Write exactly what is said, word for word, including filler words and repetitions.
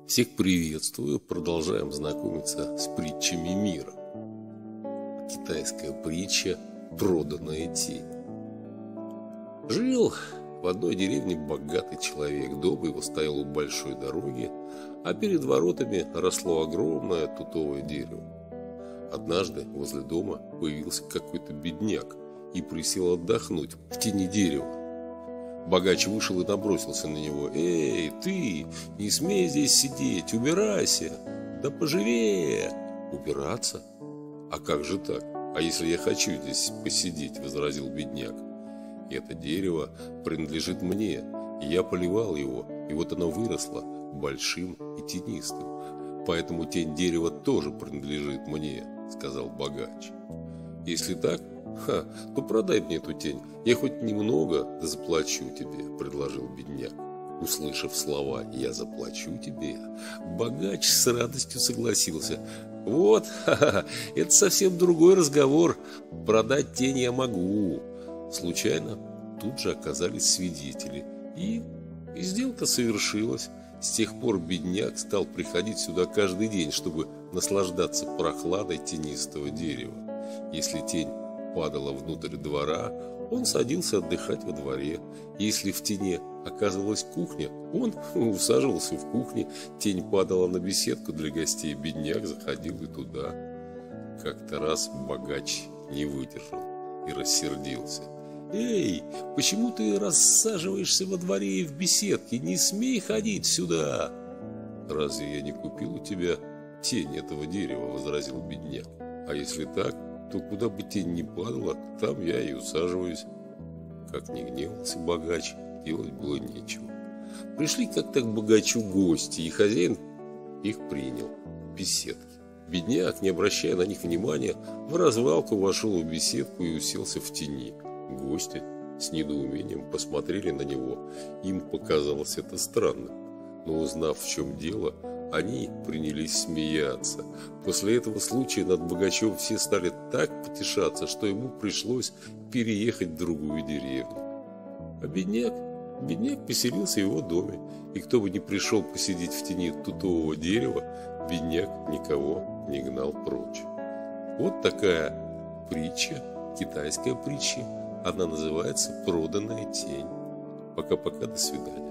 Всех приветствую, продолжаем знакомиться с притчами мира. Китайская притча «Проданная тень». Жил в одной деревне богатый человек. Дом его стоял у большой дороги, а перед воротами росло огромное тутовое дерево. Однажды возле дома появился какой-то бедняк и присел отдохнуть в тени дерева. Богач вышел и набросился на него. «Эй, ты, не смей здесь сидеть, убирайся! Да поживее!» «Убираться? А как же так? А если я хочу здесь посидеть?» – возразил бедняк. «Это дерево принадлежит мне, и я поливал его, и вот оно выросло большим и тенистым. Поэтому тень дерева тоже принадлежит мне», – сказал богач. «Если так, Ха, то продай мне эту тень, я хоть немного заплачу тебе», – предложил бедняк. Услышав слова «я заплачу тебе», богач с радостью согласился. «Вот, ха-ха, это совсем другой разговор, продать тень я могу». Случайно тут же оказались свидетели, и, и сделка совершилась. С тех пор бедняк стал приходить сюда каждый день, чтобы наслаждаться прохладой тенистого дерева. Если тень падала внутрь двора, он садился отдыхать во дворе. Если в тени оказывалась кухня, он усаживался в кухне. Тень падала на беседку для гостей, бедняк заходил и туда. Как-то раз богач не выдержал и рассердился. «Эй, почему ты рассаживаешься во дворе и в беседке? Не смей ходить сюда!» «Разве я не купил у тебя тень этого дерева?» – возразил бедняк. «А если так, то куда бы тень ни падала, там я и усаживаюсь». Как ни гневался богач, делать было нечего. Пришли как-то к богачу гости, и хозяин их принял в беседке. Бедняк, не обращая на них внимания, в развалку вошел в беседку и уселся в тени. Гости с недоумением посмотрели на него. Им показалось это странным, но узнав, в чем дело, они принялись смеяться. После этого случая над богачом все стали так потешаться, что ему пришлось переехать в другую деревню. А бедняк, бедняк поселился в его доме, и кто бы ни пришел посидеть в тени тутового дерева, бедняк никого не гнал прочь. Вот такая притча, китайская притча. Она называется «Проданная тень». Пока-пока, до свидания.